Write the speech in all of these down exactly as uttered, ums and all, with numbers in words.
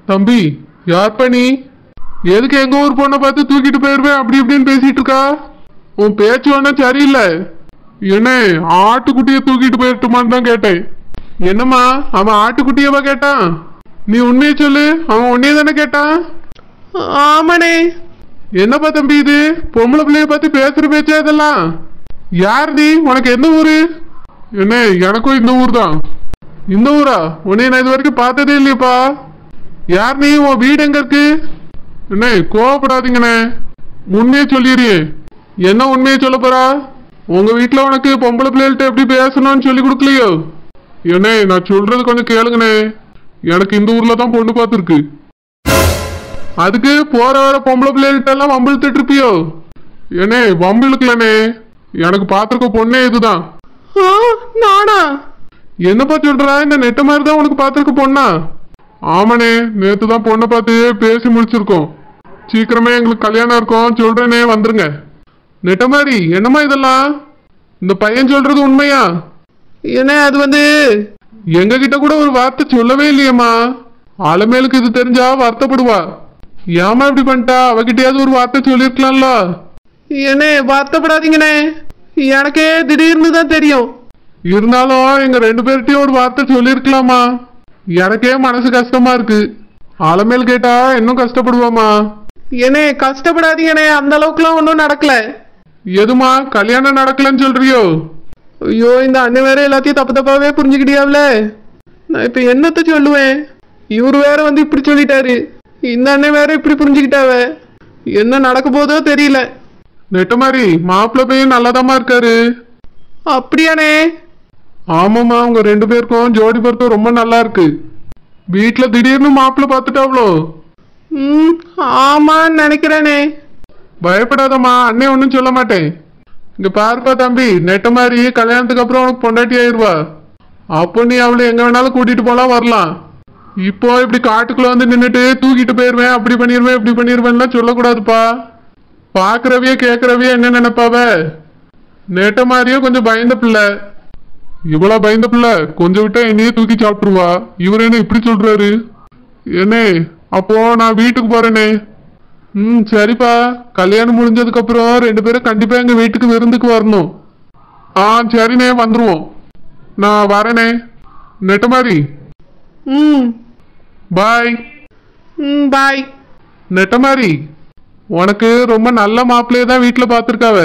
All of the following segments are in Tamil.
தம்பி யார் பண்ணி எதுக்கு எங்க ஊர் பொண்ணை பார்த்து தூக்கிட்டு போயிருவேன் அப்படி இப்படின்னு பேசிட்டு இருக்கா? உன் பேச்சு வேணா சரியில்லை. என்ன ஆட்டுக்குட்டிய தூக்கிட்டு போயிட்டுமான்னு தான் கேட்டேன். என்னம்மா அவன் ஆட்டுக்குட்டியவா கேட்டான்? நீ உண்மையை சொல்லு, அவன் உன்னைய தானே கேட்டான்? ஆமாண்ணே. என்னப்பா தம்பி இது பொம்பளை பிள்ளைய பார்த்து பேசுற பேச்சா இதெல்லாம்? யார் நீ? உனக்கு எந்த ஊரு? என்ன எனக்கும் இந்த ஊர் தான். இந்த ஊரா? உன்னைய நான் இது வரைக்கும் பார்த்ததே இல்லையப்பா. யார் நீ? உன் வீடு எங்க இருக்கு? என்ன கோவப்படாதீங்கண்ணே, உண்மையை சொல்லிடுறியே. என்ன உண்மையை சொல்ல போறா? உங்க வீட்டுல உனக்கு பொம்பளை பிள்ளைகள்ட்ட எப்படி பேசணும்னு சொல்லி கொடுக்கலையோ? என்ன நான் சொல்றது கொஞ்சம் கேளுங்கண்ணே. எனக்கு இந்த ஊர்ல தான் பொண்ணு பார்த்துருக்கு. அதுக்கு போற வர பொம்பளை பிள்ளைகள்ட்ட எல்லாம் வம்பிழுத்துட்டு இருப்பியோ? என்ன வம்பிழுக்கலண்ணே, எனக்கு பார்த்துருக்க பொண்ணே இதுதான். நானா? என்னப்பா சொல்ற? இந்த நெட்ட மாதிரி தான் உனக்கு பார்த்துருக்க பொண்ணா? ஆமாண்ணே, நேத்து தான் பொண்ணை பார்த்து பேசி முடிச்சிருக்கோம். சீக்கிரமே எங்களுக்கு கல்யாணம் இருக்கும், சொல்றேனே வந்துருங்க. நெட்ட மாதிரி என்னம்மா இதெல்லாம்? இந்த பையன் சொல்றது உண்மையா? என்ன அது வந்து எங்க கிட்ட கூட ஒரு வார்த்தை சொல்லவே இல்லையம்மா. ஆலமேலுக்கு இது தெரிஞ்சா வருத்தப்படுவா. ஏமா இப்படி பண்ணிட்டா? அவகிட்டயாவது ஒரு வார்த்தை சொல்லிருக்கலாம்ல. என்ன வருத்தப்படாதீங்கண்ணே, எனக்கே திடீர்னு தான் தெரியும். இருந்தாலும் எங்க ரெண்டு பேர்கிட்டயும் ஒரு வார்த்தை சொல்லிருக்கலாமா? எனக்கே மனசு கஷ்டமா இருக்கு. ஆலமேல் கேட்டா இன்னும் கஷ்டப்படுவாமா. என்ன கஷ்டப்படாதீங்கண்ணே, அந்த அளவுக்குலாம் ஒன்றும் நடக்கல. எதுமா கல்யாணம் நடக்கலன்னு சொல்றியோ? ஐயோ, இந்த அண்ணன் வேற எல்லாத்தையும் தப்பு தப்பாவே புரிஞ்சுக்கிட்டியாவில. நான் இப்ப என்னத்த சொல்லுவேன்? இவரு வேற வந்து இப்படி சொல்லிட்டாரு, இந்த அண்ணன் வேற இப்படி புரிஞ்சுக்கிட்டாவ. என்ன நடக்க போதோ தெரியல. நெட்ட மாதிரி மாப்பிள்ளை பையன் நல்லாதாமா இருக்காரு. அப்படியானே? ஆமாம்மா, உங்க ரெண்டு பேருக்கும் ஜோடி பொருத்தம் ரொம்ப நல்லா இருக்கு. வீட்டுல திடீர்னு மாப்பிள்ளை பார்த்துட்டாவளோ? ம் ஆமான்னு நினைக்கிறேனே. பயப்படாதம்மா, அண்ணே ஒன்றும் சொல்ல மாட்டேன். இங்க பாருப்பா தம்பி, நெட்ட மாதிரி கல்யாணத்துக்கு அப்புறம் உனக்கு பொண்டாட்டி ஆயிடுவா. அப்போ நீ அவளை எங்க வேணாலும் கூட்டிட்டு போலாம் வரலாம். இப்போ இப்படி காட்டுக்குள்ள வந்து நின்றுட்டு தூக்கிட்டு போயிருவேன், அப்படி பண்ணிடுவேன் இப்படி பண்ணிடுவேன்லாம் சொல்லக்கூடாதுப்பா. பாக்குறவிய கேட்கறவிய என்ன நினைப்பாவ? நெட்ட மாதிரியே கொஞ்சம் பயந்த பிள்ளை. இவ்வளவு பயந்த பிள்ளை கொஞ்சம் விட்டா என்னையே தூக்கி சாப்பிட்டுருவா. இவர் என்ன இப்படி சொல்றாரு? என்ன அப்போ நான் வீட்டுக்கு போறேனே. ம் சரிப்பா, கல்யாணம் முடிஞ்சதுக்கு அப்புறம் ரெண்டு பேரும் கண்டிப்பா எங்க வீட்டுக்கு விருந்துக்கு வரணும். ஆ சரிண்ணே, வந்துருவோம். நான் வரேனே. நெட்ட மாதிரி ம் பாய். ம் பாய். நெட்ட மாதிரி உனக்கு ரொம்ப நல்ல மாப்பிள்ளைய தான் வீட்டுல பாத்துருக்காவ.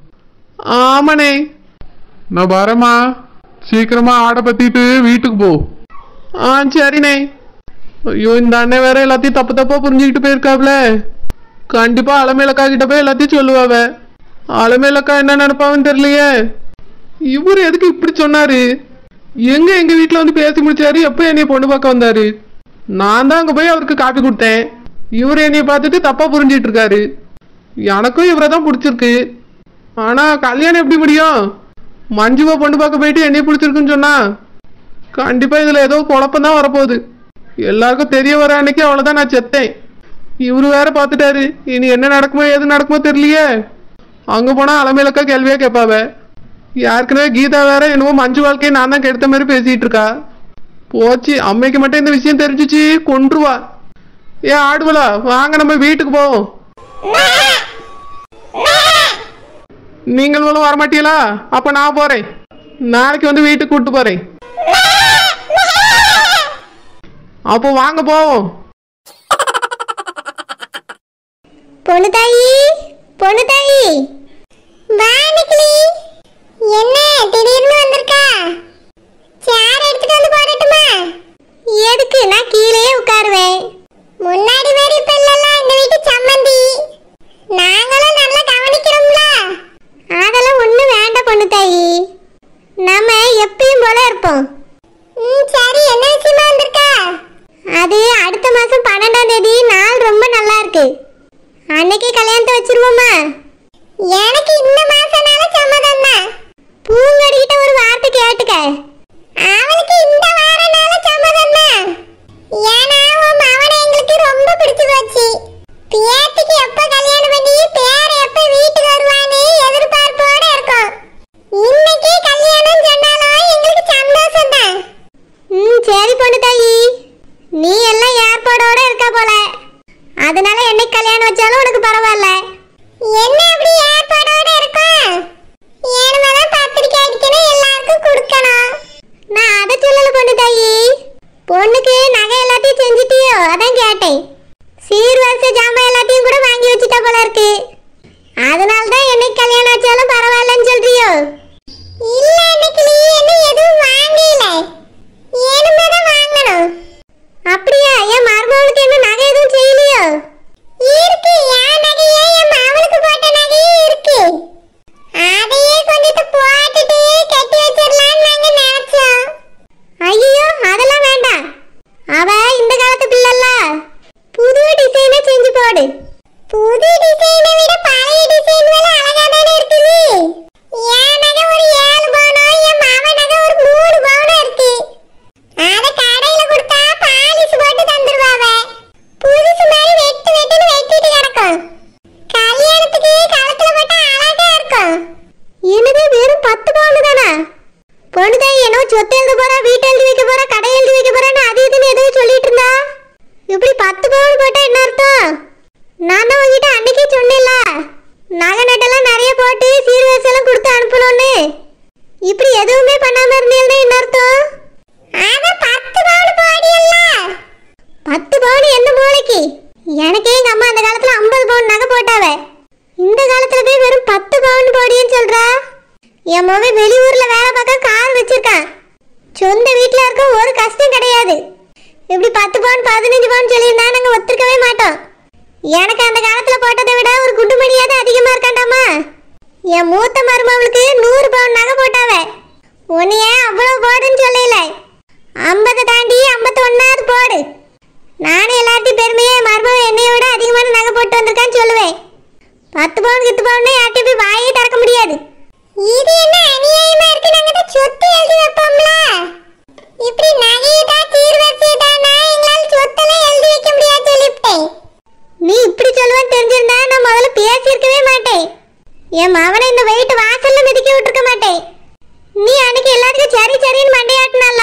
ஆமாண்ணே. நான் வரேம்மா, சீக்கிரமா ஆடை பத்திட்டு வீட்டுக்கு போ. ஆ சரிண்ணே. ஐயோ, இந்த அண்ணன் வேற எல்லாத்தையும் தப்பு தப்பா புரிஞ்சுக்கிட்டு போயிருக்காப்ல. கண்டிப்பா அலமேலக்கா கிட்ட போய் எல்லாத்தையும் சொல்லுவாவ. அலமேலக்கா என்ன நினைப்பாவன்னு தெரியலையே. இவரு எதுக்கு இப்படி சொன்னாரு? எங்க எங்க வீட்டுல வந்து பேசி முடிச்சாரு, எப்ப என்னைய பொண்ணு பார்க்க வந்தாரு? நான் தான் அங்க போய் அவருக்கு காப்பி கொடுத்தேன். இவரு என்னைய பார்த்துட்டு தப்பா புரிஞ்சிட்டு இருக்காரு. எனக்கும் இவரை தான் பிடிச்சிருக்கு. ஆனா கல்யாணம் எப்படி முடியும்? மஞ்சுவா பொண்ணு பார்க்க போயிட்டு என்னைய பிடிச்சிருக்குன்னு சொன்னா கண்டிப்பா இதுல ஏதோ குழப்பம் தான் வரப்போகுது. எல்லாருக்கும் தெரிய வர அன்னைக்கு அவ்வளவுதான் நான் செத்தேன். இவரு வேற பார்த்துட்டாரு. இனி என்ன நடக்குமோ எது நடக்குமோ தெரியலையே. அங்க போனா அலமேலக்கா கேள்வியா கேட்பாவ. யாருக்குனவே கீதா வேற என்னவோ மஞ்சு வாழ்க்கையை நான் தான் கெடுத்த மாதிரி பேசிட்டு இருக்கா. போச்சு, அம்மைக்கு மட்டும் இந்த விஷயம் தெரிஞ்சிச்சு கொன்றுவா. ஏ ஆடுவலா, வாங்க நம்ம வீட்டுக்கு போவோம். நீங்களும் வரமாட்டீங்களா? அப்ப நான் போறேன். நாளைக்கு வந்து வீட்டுக்கு கூட்டு போறேன். அப்போ வாங்க போவோம். பொண்ணு தாயி, பொண்ணு தாயி, வா நிக்கிலி. என்ன திடீர்னு வந்திருக்கா? சேர் எடுத்துட்டு வந்து போடட்டுமா? எதுக்கு? நான் கீழே உட்காருவேன். முன்னாடி மாதிரி இப்ப இல்லல, இந்த வீட்டு சம்மந்தி. நாங்களும் நல்லா கவனிக்கிறோம்ல. அதெல்லாம் ஒண்ணும் வேண்டாம் பொண்ணு தாயி, நாம எப்பயும் போல இருப்போம். ம் சரி, என்ன விஷயமா வந்திருக்கா? அது அடுத்த மாசம் பன்னெண்டாம் தேதி நாள் ரொம்ப நல்லா இருக்கு. அன்னைக்கு கல்யாணத்தை வச்சிருவோமா? எனக்கு இந்த மாசனால சம்மதம் தான். பூங்கடிக்கிட்ட ஒரு வார்த்தை கேட்டுக்க. அவளுக்கு இந்த வாரனால சம்மதம் தான். ஏன்னா உன் மவனை எங்களுக்கு ரொம்ப பிடிச்சு போச்சு. பேத்திக்கு எப்ப கல்யாணம் பண்ணி பேர் எப்ப வீட்டுக்கு வருவான்னு எதிர்பார்ப்போட இருக்கோம். இன்னைக்கு கல்யாணம் சொன்னாலும் எங்களுக்கு சந்தோஷம் தான். ம் சரி பொண்ணு தாயி, நீ எல்லாம் ஏற்பாடோட இருக்க மருமகளுக்கு என்ன நகை எதுவும் செய்யலையோ? இருக்கு, என் நகையே என் மாவளுக்கு போட்ட நகையே இருக்கு. அதையே கொஞ்சத்தை போட்டுட்டு கட்டி வச்சிடலான்னு நாங்க நினைச்சோம். ஐயோ, அதெல்லாம் வேண்டாம். அவ இந்த காலத்து பிள்ளைல, புது டிசைனை செஞ்சு போடு. புது டிசைனை விட பழைய டிசைன் வேலை அழகா தானே இருக்குது. என் நகை ஒரு ஏழு பவுனோ, என் மாவன் நகை ஒரு மூணு பவுனோ இருக்கு. அத கடையில கொடுத்தா பாலிஷ் போட்டு தந்துருவாவ. புதுசு மாதிரி வெட்டு வெட்டுன்னு வெட்டிட்டு கிடக்கும். கல்யாணத்துக்கு கழுத்துல போட்டா அழகா இருக்கும். என்னது, வெறும் பத்து பவுன் தானா? பொண்ணுதான் என்னோ சொத்து எழுத போறா, வீட்டு எழுதி வைக்க போறா, கடை எழுதி வைக்க போறான்னு அது இதுன்னு ஏதோ சொல்லிட்டு இருந்தா. இப்படி பத்து பவுன் போட்டா என்ன அர்த்தம்? நான் தான் உங்ககிட்ட அன்னைக்கே சொன்னேன்ல, நகை நட்டெல்லாம் நிறைய போட்டு சீர்வரிசெல்லாம் கொடுத்து அனுப்பணும்னு. இப்படி எதுவுமே பண்ணாம இருந்தீங்கன்னா என்ன அர்த்தம்? பத்து பவுன் போடியல்ல. பத்து பவுன் என்ன மூளைக்கு? எனக்கே எங்க அம்மா அந்த காலத்துல ஐம்பது பவுன் நகை போட்டாவ. இந்த காலத்துல போய் வெறும் பத்து பவுன் போடின்னு சொல்றா. என் மகன் வெளியூர்ல வேலை பார்க்க கார் வச்சிருக்கான். சொந்த வீட்டுல இருக்க ஒரு கஷ்டம் கிடையாது. இப்படி பத்து பவுன் பதினஞ்சு பவுன் சொல்லியிருந்தா நாங்க ஒத்துக்கவே மாட்டோம். எனக்கு அந்த காலத்துல போட்டதை விட ஒரு குண்டுமணியாவது அதிகமா இருக்காண்டாமா. என் மூத்த மருமகளுக்கு நூறு பவுன் நகை போட்டாவ. உன்னைய அவ்வளவு போடுன்னு சொல்லல, ஐம்பதை தாண்டி ஐம்பத்தி ஒன்னாவது போடு. நானும் எல்லாத்தையும் பெருமையா மருமகன் என்னைய விட அதிகமான நகை போட்டு வந்திருக்கான்னு சொல்லுவேன். பத்து பவுன் கித்து பவுன் யார்ட்டையும் போய் வாயே திறக்க முடியாது. இது என்ன அநியாயமா இருக்கு? நாங்க தான் சொத்து எழுதி வைப்போம்ல. இப்படி நகையை தான் சீர்வரிசை தானா எங்களால சொத்தெல்லாம் எழுதி வைக்க முடியாது சொல்லிவிட்டேன். நீ இப்படி சொல்லுவேன்னு தெரிஞ்சிருந்தா நான் முதல்ல பேசியிருக்கவே மாட்டேன். என் மவனை இந்த வெயிட் வாசல்ல மிதிக்க விட்டுருக்க மாட்டேன். நீ அன்னைக்கு எல்லாத்துக்கும் சரி சரின்னு மண்டையாட்டினால,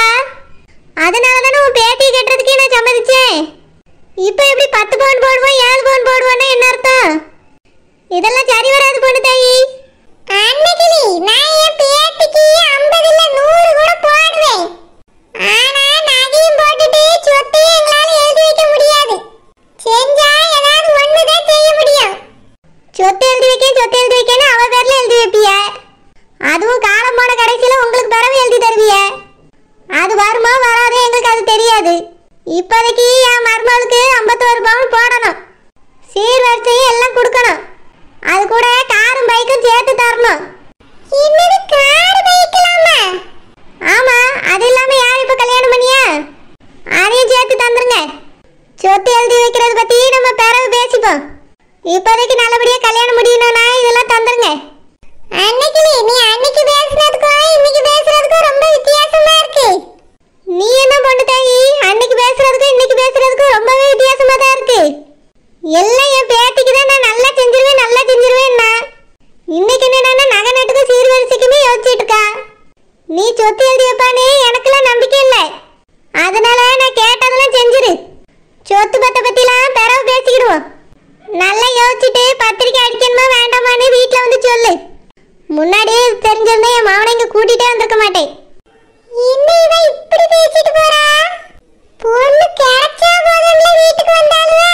அதனால தானே உன் பேட்டியை கட்டுறதுக்கே நான் சம்மதிச்சேன். இப்போ எப்படி பத்து பவுன் போடுவோம் ஏழு பவுன் போடுவோன்னா என்ன அர்த்தம்? இதெல்லாம் சரி வராது பொண்ணு தாயி. அன்னைக்கு நான் என் பேட்டிக்கு ஐம்பது இல்ல நூறு கூட போடுவேன். ஆனா நகையும் போட்டுட்டு சொத்தையும் எங்களால எழுதி வைக்க முடியாது. செஞ்சா ஏதாவது ஒண்ணுதான் செய்ய முடியும். சொத்து எழுதி வைக்க சொத்து எழுதி வைக்கன்னு அவ பேர்ல எழுதி வைப்பிய. அதுவும் காலம் போன கடைசியில உங்களுக்கு பிறகு எழுதி தருவிய. அது வருமா வராதோ எங்களுக்கு அது தெரியாது. இப்போதைக்கு என் மருமகளுக்கு ஐம்பத்தோரு பவுன் போடணும். சீர்வரிசையும் எல்லாம் கொடுக்கணும். அது கூட காரும் பைக்கும் சேர்த்து தரணும். இன்னொரு கார் பைக்கலாமா? ஆமா, அது இல்லாம யார் இப்ப கல்யாணம் பண்ணியா? அதையும் சேர்த்து தந்துருங்க. சொத்து எழுதி வைக்கிறது பத்தி நம்ம பிறகு பேசிப்போம். இப்போதைக்கு நல்லபடியா கல்யாணம் முடியணும்னா இதெல்லாம் தந்துருங்க. அன்னைக்கு நீ அன்னைக்கு பேசுறதுக்கும் இன்னைக்கு பேசுறதுக்கும் ரொம்ப வித்தியாசமா இருக்கு. நீ என்ன பொண்ணு தாயி, அன்னைக்கு பேசுறதுக்கும் இன்னைக்கு பேசுறதுக்கும் ரொம்பவே வித்தியாசமா தான் இருக்கு. எல்லாம் என் பேட்டிக்கு தான் நான் நல்லா செஞ்சிருவேன் நல்லா செஞ்சிருவேன்னா, இன்னைக்கு என்னன்னா நகை நட்டுக்கும் சீர்வரிசைக்குமே யோசிச்சுட்டு இருக்கா. நீ சொத்து எழுதி வைப்பானே எனக்குலாம் நம்பிக்கை இல்லை. அதனால நான் கேட்டதெல்லாம் செஞ்சிரு. சொத்து பத்த பத்திலாம் பிறகு பேசிக்கிடுவோம். நல்லா யோசிச்சுட்டு பத்திரிக்கை அடிக்கணுமா வேண்டாமான்னு வீட்டில் வந்து சொல்லு. முன்னாடியே தெரிஞ்சிருந்தா என் மாவனை இங்க கூட்டிகிட்டே வந்திருக்க மாட்டேன். இன்னும் இப்படி பேசிட்டு போறா. பொண்ணு கிடைச்சா போதும்ல வீட்டுக்கு வந்தாலுவே.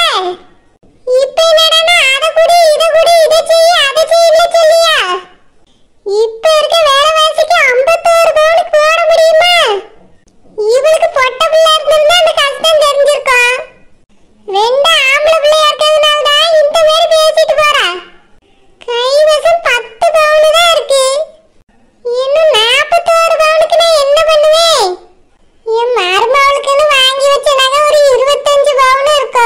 இப்ப என்னடா அத குடி இத குடி இத செய்ய அத செய்யல சொல்லியா? இப்ப இருக்க வேலைவாசிக்கு ஐம்பத்தோரு பவுனுக்கு போட முடியுமா? இவளுக்கு பொட்ட பிள்ளை இருந்தா அந்த கஷ்டம் தெரிஞ்சிருக்கும். ரெண்டு ஆம்பளை பிள்ளையா இருக்கிறதுனால தான் இந்த மாதிரி பேசிட்டு போறா. கைவசம் பத்து பவுனு தான் இருக்கு. இன்னும் நாற்பத்தோரு பவுனுக்கு நான் என்ன பண்ணுவேன்? என் மருமகளுக்குன்னு வாங்கி வச்ச நகை ஒரு இருபத்தஞ்சு பவுன் இருக்கும்.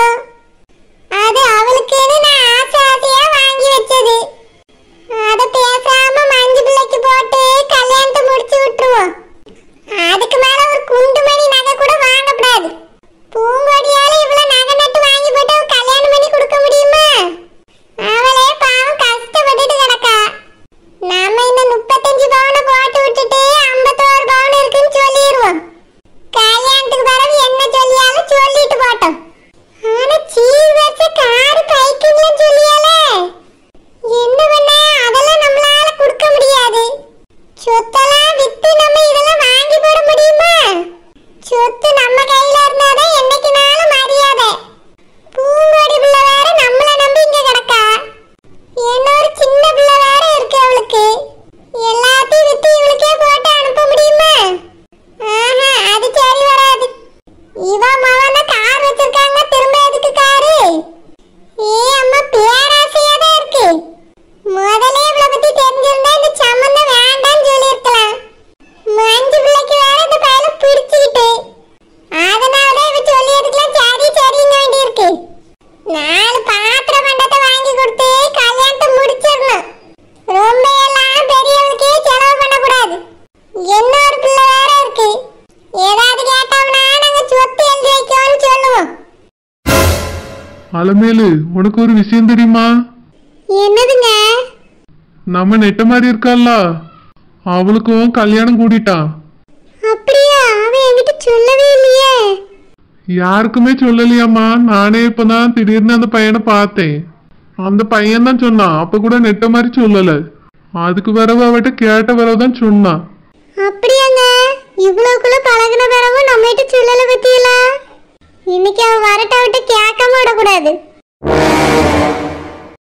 அலமேலு உனக்கு ஒரு விஷயம் தெரியுமா? என்னதுங்க? நம்ம நெட்ட மாதிரி இருக்கால, அவளுக்கும் கல்யாணம் கூடிட்டான். அப்படியா? அவன் என்கிட்ட சொல்லவே இல்லையே. யாருக்குமே சொல்லலையாம்மா. நானே இப்பதான் திடீர்னு அந்த பையனை பார்த்தேன். அந்த பையன் தான் சொன்னான். அப்ப கூட நெட்ட மாதிரி சொல்லல. அதுக்கு பிறகு அவட்ட கேட்ட பிறகுதான் சொன்னான். அப்படியாங்க? இவ்வளவுக்குள்ள பழகின பிறகு நம்ம கிட்ட சொல்லல பத்தியல. இன்னைக்கு அவ வரட்ட விட்டு கேட்காம விடக்கூடாது.